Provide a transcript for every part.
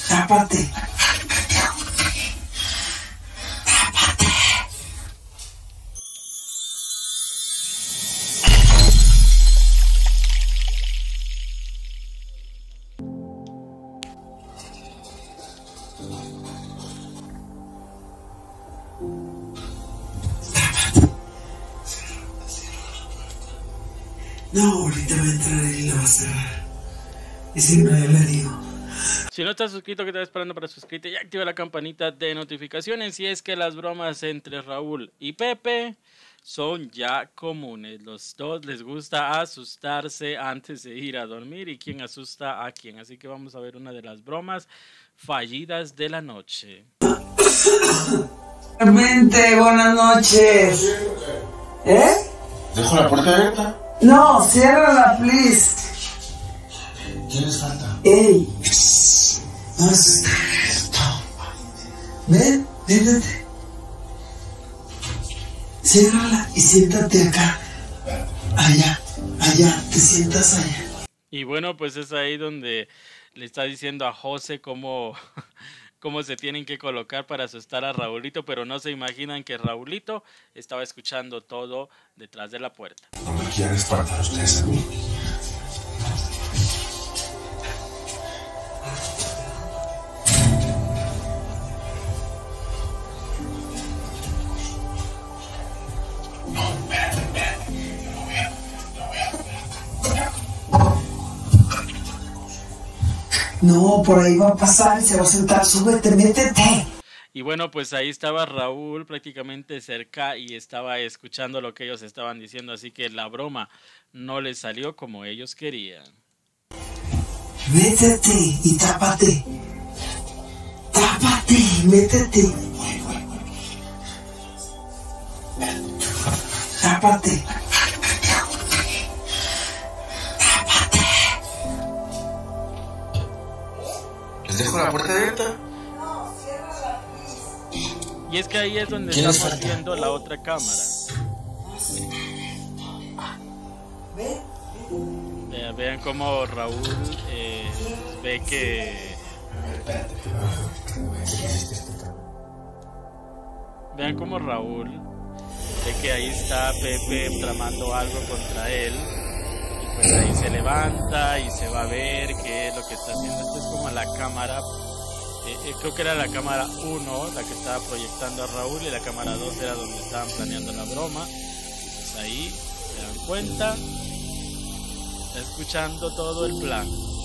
Tápate. No, ahorita va a entrar y la va a cerrar. Y siempre yo le digo. Si no estás suscrito, ¿qué estás esperando para suscribirte y activa la campanita de notificaciones? Y es que las bromas entre Raúl y Pepe son ya comunes. Los dos les gusta asustarse antes de ir a dormir y quién asusta a quién. Así que vamos a ver una de las bromas fallidas de la noche. Vente, buenas noches. ¿Eh? ¿Dejo la puerta abierta? No, ciérrala, please. ¿Quién les falta? ¡Ey! No asustes. Ven, véntate. Ciérrala y siéntate acá. Allá, te sientas allá. Y bueno, pues es ahí donde le está diciendo a José cómo se tienen que colocar para asustar a Raulito, pero no se imaginan que Raulito estaba escuchando todo detrás de la puerta. No me quieren espantar ustedes a mí. No, espérate. Lo voy a. No, por ahí va a pasar y se va a sentar. Súbete, métete. Y bueno, pues ahí estaba Raúl prácticamente cerca y estaba escuchando lo que ellos estaban diciendo, así que la broma no les salió como ellos querían. Métete y tápate. Tápate, métete. Tápate. ¿Les dejo la puerta abierta? Y es que ahí es donde ¿Quién les estamos falta? viendo la otra cámara. Vean cómo Raúl ve que... Vean cómo Raúl ve que ahí está Pepe tramando algo contra él. Y pues ahí se levanta y se va a ver qué es lo que está haciendo. Esto es como la cámara. Creo que era la cámara 1 la que estaba proyectando a Raúl y la cámara 2 era donde estaban planeando la broma. Pues ahí se dan cuenta, está escuchando todo el plan.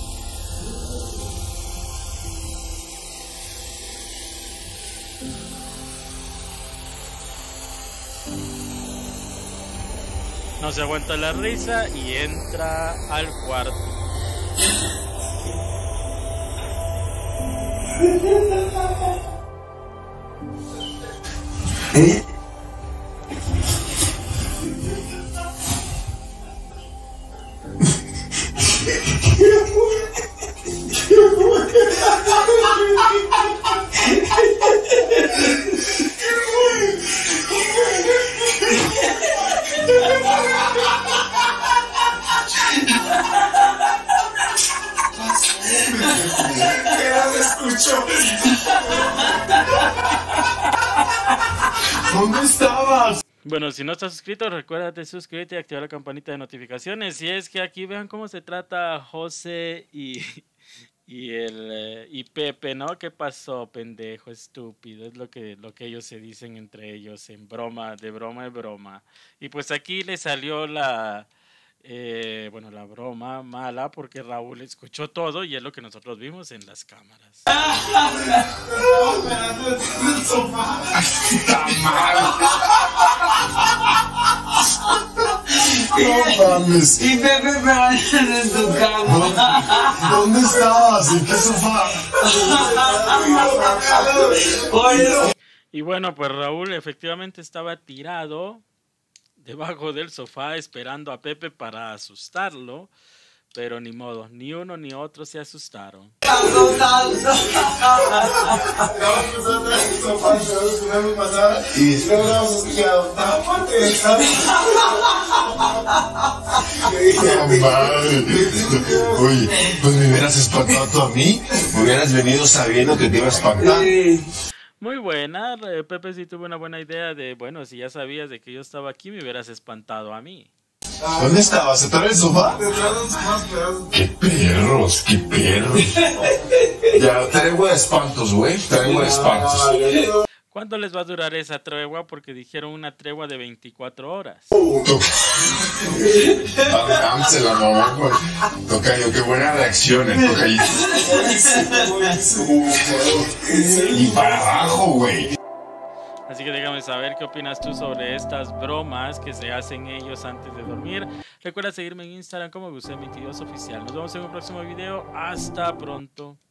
No se aguanta la risa y entra al cuarto. ¿Eh? ¿Dónde estabas? Bueno, si no estás suscrito, recuerda de suscribirte y activar la campanita de notificaciones. Y es que aquí vean cómo se trata José y Pepe, ¿no? ¿Qué pasó, pendejo, estúpido? Es lo que ellos se dicen entre ellos en broma, de broma. Y pues aquí le salió la broma mala porque Raúl escuchó todo y es lo que nosotros vimos en las cámaras. No mames. Y Pepe permanece en tu cama. ¿Dónde estabas? ¿En qué sofá? Y bueno, pues Raúl efectivamente estaba tirado debajo del sofá esperando a Pepe para asustarlo, Pero ni modo, ni uno ni otro se asustaron. Y después nos escuchado, tápate, madre. Oye, pues me hubieras espantado tú a mí. Me hubieras venido sabiendo que te iba a espantar. Muy buena, Pepe sí tuvo una buena idea de, bueno, si ya sabías de que yo estaba aquí, me hubieras espantado a mí. ¿Dónde estabas? ¿Atrás del sofá? ¡Qué perros, qué perros! Ya, tregua de espantos, güey. Tregua de espantos. ¿Cuánto les va a durar esa tregua? Porque dijeron una tregua de 24 horas. Dámse la mamá, güey. Tocayo, qué buena reacción, Tocayo. Y para abajo, güey. Así que déjame saber qué opinas tú sobre estas bromas que se hacen ellos antes de dormir. Recuerda seguirme en Instagram como Gusemi22 Oficial. Nos vemos en un próximo video. Hasta pronto.